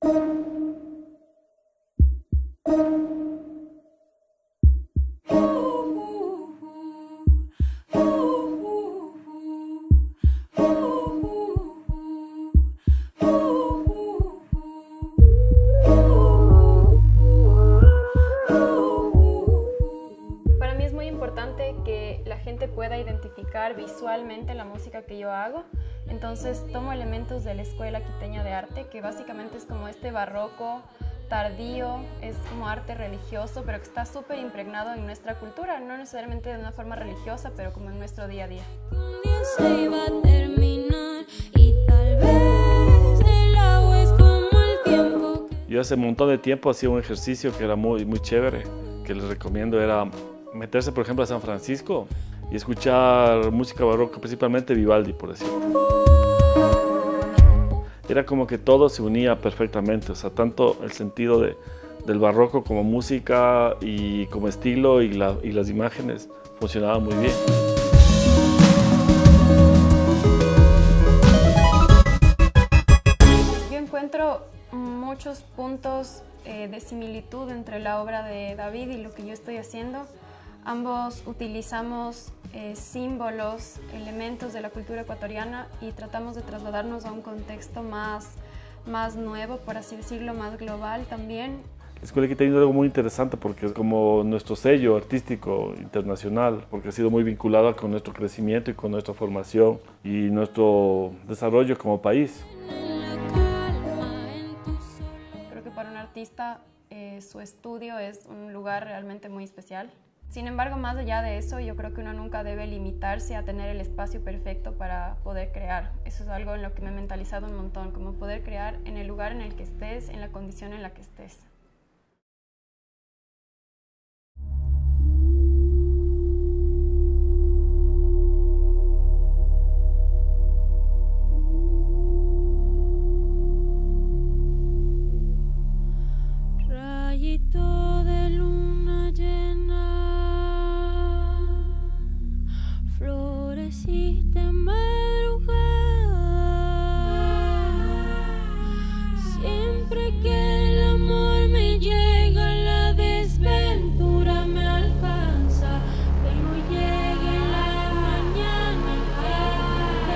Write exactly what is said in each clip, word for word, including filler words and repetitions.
Para mí es muy importante que la gente pueda identificar visualmente la música que yo hago. Entonces tomo elementos de la Escuela Quiteña de Arte, que básicamente es como este barroco tardío, es como arte religioso, pero que está súper impregnado en nuestra cultura, no necesariamente de una forma religiosa, pero como en nuestro día a día. Se iba a terminar y tal vez el agua es como el tiempo. Yo hace un montón de tiempo hacía un ejercicio que era muy, muy chévere, que les recomiendo, era meterse, por ejemplo, a San Francisco y escuchar música barroca, principalmente Vivaldi, por decirlo. Era como que todo se unía perfectamente, o sea, tanto el sentido de, del barroco como música y como estilo y, la, y las imágenes funcionaban muy bien. Yo encuentro muchos puntos eh, de similitud entre la obra de David y lo que yo estoy haciendo. Ambos utilizamos eh, símbolos, elementos de la cultura ecuatoriana y tratamos de trasladarnos a un contexto más, más nuevo, por así decirlo, más global también. La Escuela Quiteña es algo muy interesante porque es como nuestro sello artístico internacional, porque ha sido muy vinculada con nuestro crecimiento y con nuestra formación y nuestro desarrollo como país. Creo que para un artista eh, su estudio es un lugar realmente muy especial. Sin embargo, más allá de eso, yo creo que uno nunca debe limitarse a tener el espacio perfecto para poder crear. Eso es algo en lo que me he mentalizado un montón, como poder crear en el lugar en el que estés, en la condición en la que estés. Rayito de luna llena, floreciste en madrugada. Siempre que el amor me llega, la desventura me alcanza. Que no llegue la mañana y que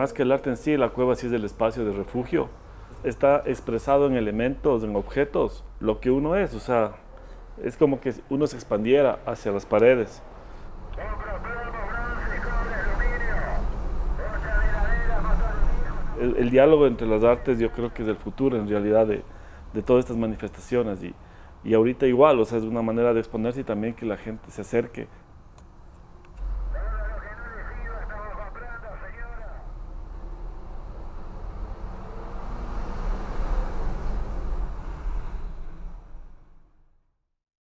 más que el arte en sí, la cueva sí es el espacio de refugio. Está expresado en elementos, en objetos, lo que uno es, o sea, es como que uno se expandiera hacia las paredes. El, el diálogo entre las artes yo creo que es el futuro en realidad de, de todas estas manifestaciones y, y ahorita igual, o sea, es una manera de exponerse y también que la gente se acerque